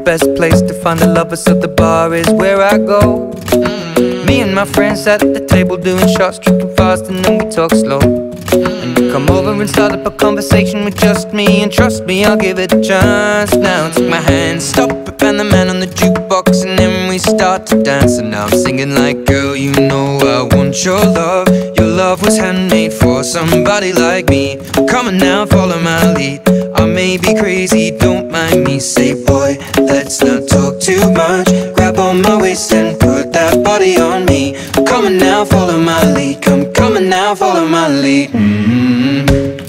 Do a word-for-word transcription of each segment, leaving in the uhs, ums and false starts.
best place to find the lovers, so the bar is where I go. mm. Me and my friends at the table doing shots, tripping fast, and then we talk slow. And you come over and start up a conversation with just me, and trust me, I'll give it a chance. Now take my hand, stop it, and the man on the jukebox, and then we start to dance. And now I'm singing like, girl, you know I want your love. Your love was handmade for somebody like me. Come on now, follow my lead. I may be crazy, don't mind me. Say, boy, let's not talk too much. Grab on my waist and put that body on me. Come on now, follow my lead. Come, come on now, follow my lead. mm-hmm.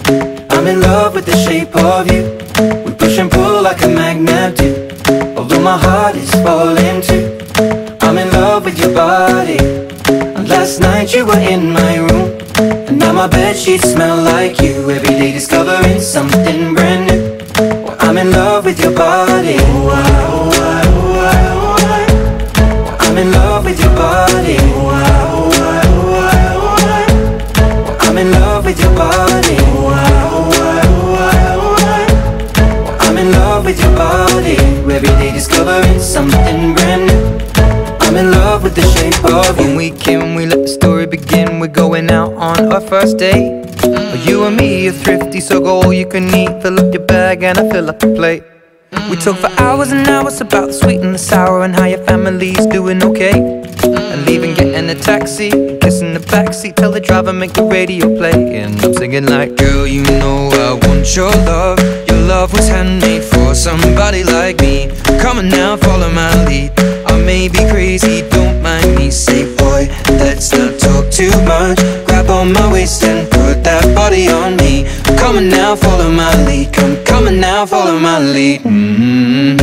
I'm in love with the shape of you. We push and pull like a magnet do. Although my heart is falling too, I'm in love with your body. And last night you were in my room, and now my bedsheets smell like you. Every day discovering something brand new. Well, I'm in love with your body. Oh, I, oh, I, oh, I, oh, I. Well, I'm in love with your body. Oh, I, oh, I, oh, I, oh, I. Well, I'm in love with your body. Oh, I, oh, I, oh, I, oh, I. Well, I'm in love with your body. Every day discovering something brand new. I'm in love with the shape of you. When we came, we let the story begin. We're going out on our first date. mm. You and me are thrifty, so go all you can eat. Fill up your bag and I fill up the plate. mm. We talk for hours and hours about the sweet and the sour, and how your family's doing okay. mm. And leaving, getting a taxi, kissing the backseat, tell the driver make the radio play. And I'm singing like, girl, you know I want your love. Your love was handmade for somebody like me. Come on now, follow my lead. I may be crazy, don't mind me. Say, boy, let's not talk too much. Grab on my waist and put that body on me. Come on now, follow my lead. Come, come on now, follow my lead. mm-hmm.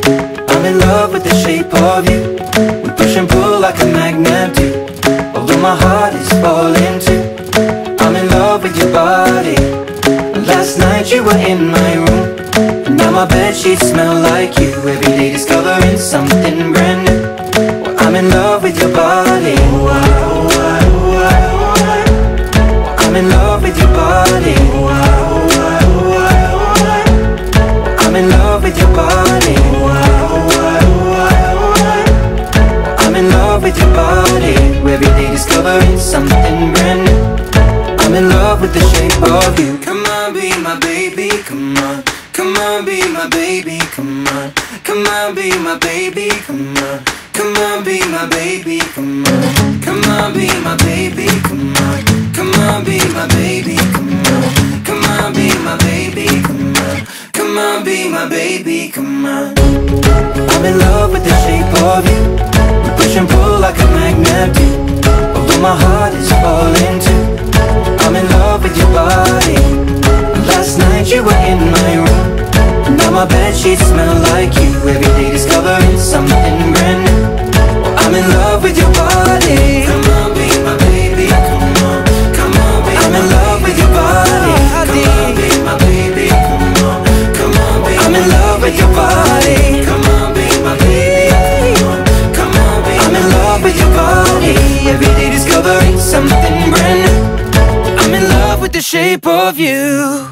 I'm in love with the shape of you. We push and pull like a magnet do. Although my heart is falling too, I'm in love with your body. Last night you were in my room, and now my bedsheets smell like you. Every day discovering something brand new. Well, I'm in love with your body. Oh, I, oh, I, oh, I, oh, I. Well, I'm in love with your body. Oh, I, oh, I, oh, I, oh, I. Well, I'm in love with your body. Oh, I, oh, I, oh, I, oh, I. Well, I'm in love with your body. Every day discovering something brand new. I'm in love with the shape of you. Come on, be my baby, come on. Come on, be my baby, come on. Come on, be my baby, come on. Come on, be my baby, come on. Come on, be my baby, come on. Come on, be my baby, come on. Come on, be my baby, come on. Come on, be my baby, come on. I'm in love with the shape of you. We push and pull like a magnet do. Although my heart is falling too, I'm in love with your body. Last night you were in my room, now my bedsheets smell like you. Every day discovering something brand new. Well, I'm in love with your body. Come on, be my baby, come on. Come on, be I'm in love with your body. Come on, be my baby, come on. Come on, be I'm in love with your body. Come on, be my baby, come on. Come on, be I'm in love with your body. Every day discovering something brand new. I'm in love with the shape of you.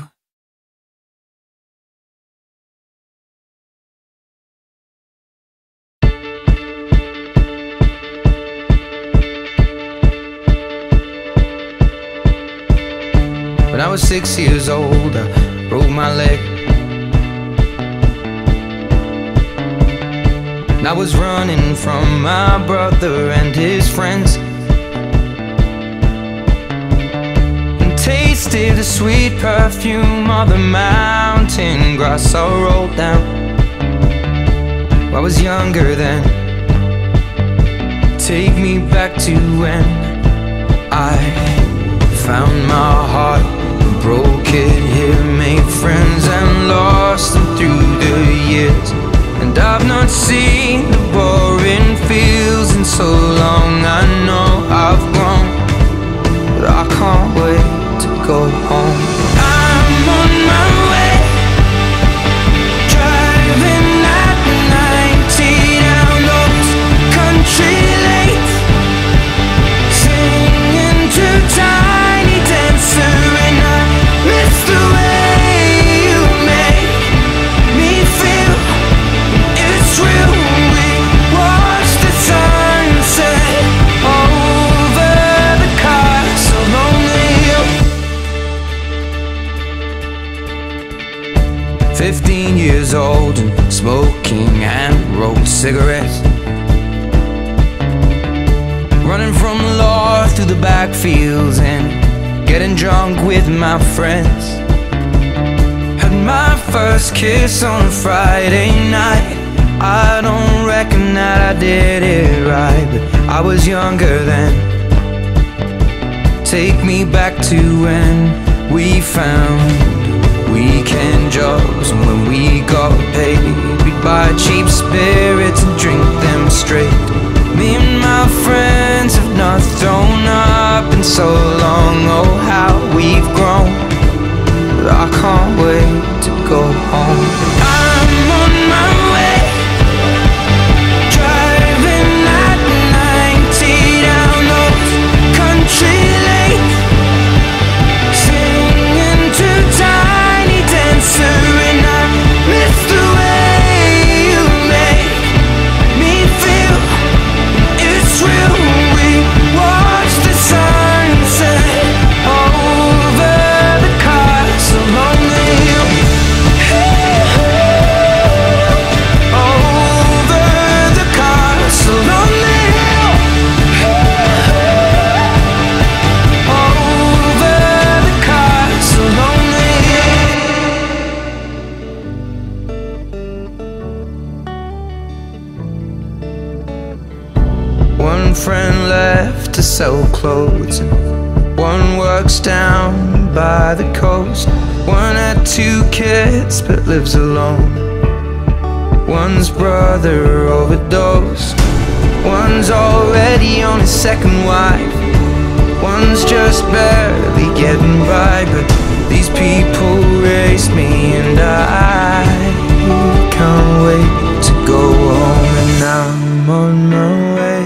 When I was six years old, I broke my leg. And I was running from my brother and his friends, and tasted the sweet perfume of the mountain grass I rolled down. I was younger then. Take me back to when I found my heart, broke it here, made friends and lost them through the years. And I've not seen the boring fields in so long. I know I've grown, but I can't wait to go home. I'm on my way, driving at ninety down those country lanes, singing to Tiny Dancer, and I miss the way you make me feel. It's cigarettes, running from the law through the backfields and getting drunk with my friends. Had my first kiss on a Friday night. I don't reckon that I did it right, but I was younger then. Take me back to when we found weekend jobs, and when we got paid, we'd buy cheap spirits and drink them straight. Me and my friends have not thrown up in so long. Oh, how we've grown, but I can't wait to go home. I'm on my way, driving at ninety down those country lanes, singing to Tiny Dancer, and I miss the way you make me feel. It's real. We watch the sunset over the castle on the hill, over the castle on the hill, over the castle on the hill. One friend left to sell clothes, and one works down by the coast. One had two kids but lives alone. One's brother overdosed. One's already on his second wife. One's just barely getting by, but these people raised me, and I can't wait to go home. And I'm on my way.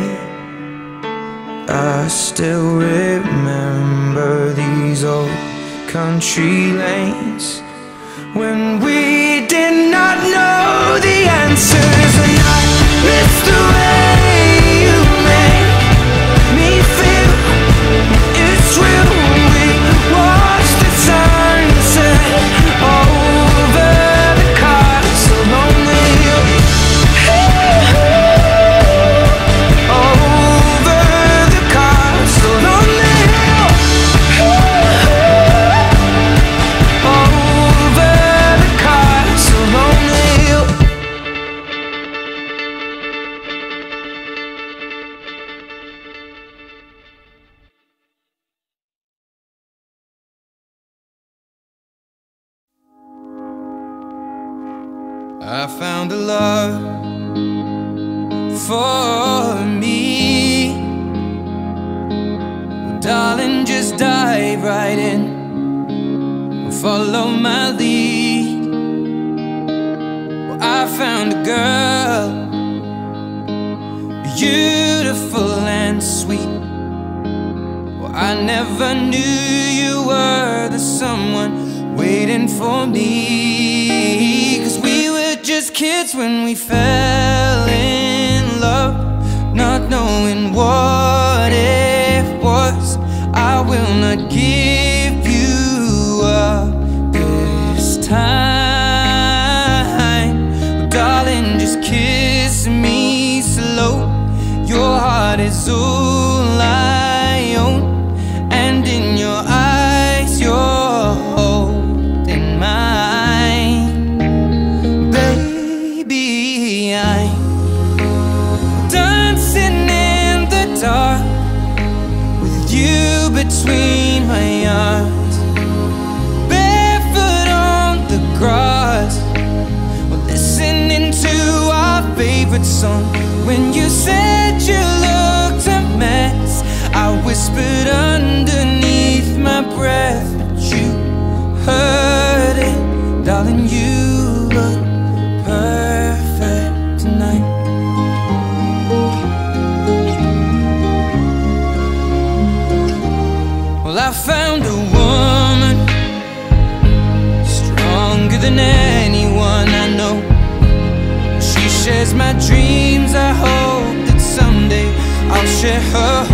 I still remember these old country lanes when we did not know the answers, and I miss the way you make me feel. It's real. We watch the sunset over the castle on the hill, over the castle on the hill, over the castle on the hill. I found a love for me. Well, darling, just dive right in, follow my lead. Well, I found a girl, beautiful and sweet. Well, I never knew you were the someone waiting for me, 'cause we were just kids when we fell in love, not knowing what it was. I will not give you up this time. Darling, just kiss me slow. Your heart is all I own, and in your eyes you're holding mine. Baby, I'm dancing in the dark with you between my arms, barefoot on the grass, we're listening to our favorite song. When you said you looked a mess, I whispered underneath my breath, but you heard it. Darling, you look perfect tonight. Well, I found a woman stronger than anyone I know. She shares my dreams. I hope that someday I'll share her